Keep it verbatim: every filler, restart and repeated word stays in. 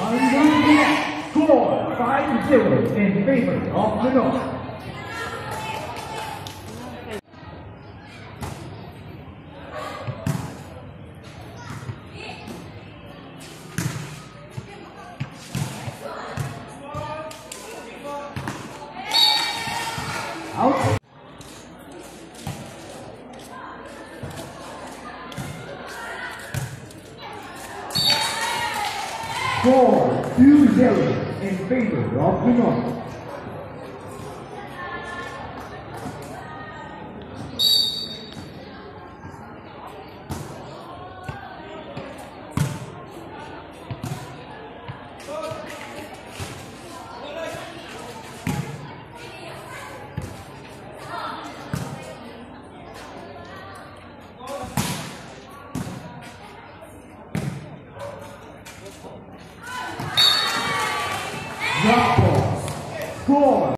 Under score five zero in favor of the North. Out. Score two zero in favor of the North. Drop ball. Score